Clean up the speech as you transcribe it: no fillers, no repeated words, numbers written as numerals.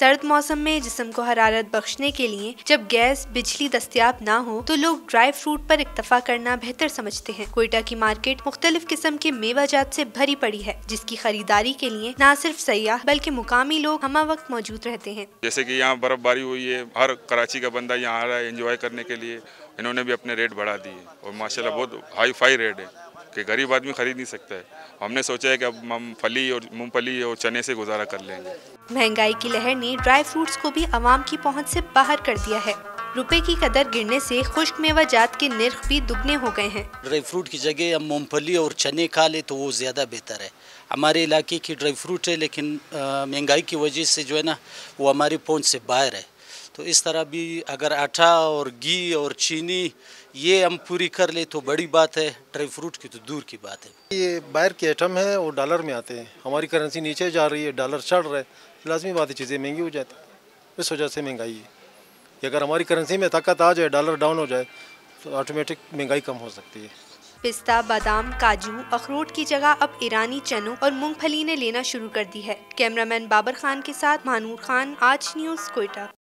सर्द मौसम में जिस्म को हरारत बख्शने के लिए जब गैस बिजली दस्तयाब ना हो तो लोग ड्राई फ्रूट पर इक्तफा करना बेहतर समझते हैं। क्वेटा की मार्केट मुख्तलिफ किस्म के मेवाजात से भरी पड़ी है, जिसकी खरीदारी के लिए न सिर्फ सयाह बल्कि मुकामी लोग हमा वक्त मौजूद रहते हैं। जैसे कि यहाँ बर्फबारी हुई है, हर कराची का बंदा यहाँ आ रहा है एंजॉय करने के लिए। इन्होंने भी अपने रेट बढ़ा दिए और माशाल्लाह बहुत हाई फाई रेट है कि गरीब आदमी खरीद नहीं सकता है। हमने सोचा है कि अब हम फली और मूंगफली और चने से गुजारा कर लेंगे। महंगाई की लहर ने ड्राई फ्रूट्स को भी आवाम की पहुंच से बाहर कर दिया है। रुपए की कदर गिरने से खुश्क मेवाजात के निर्ख भी दुगने हो गए हैं। ड्राई फ्रूट की जगह हम मूंगफली और चने खा ले तो वो ज़्यादा बेहतर है। हमारे इलाके की ड्राई फ्रूट है, लेकिन महंगाई की वजह से जो है ना वो हमारी पहुंच से बाहर है। तो इस तरह भी अगर आटा और घी और चीनी ये हम पूरी कर ले तो बड़ी बात है, ड्राई फ्रूट की तो दूर की बात है। ये बाहर के आइटम है वो डॉलर में आते हैं, हमारी करेंसी नीचे जा रही है, डॉलर चढ़ रहा है, लाजमी बात है चीज़ें महंगी हो जाती है। इस वजह से महंगाई है कि अगर हमारी करेंसी में ताकत आ जाए, डॉलर डाउन हो जाए तो ऑटोमेटिक महंगाई कम हो सकती है। पिस्ता, बादाम, काजू, अखरोट की जगह अब ईरानी चनों और मूंगफली ने लेना शुरू कर दी है। कैमरामैन बाबर खान के साथ मानूर खान, आज न्यूज़, क्वेटा।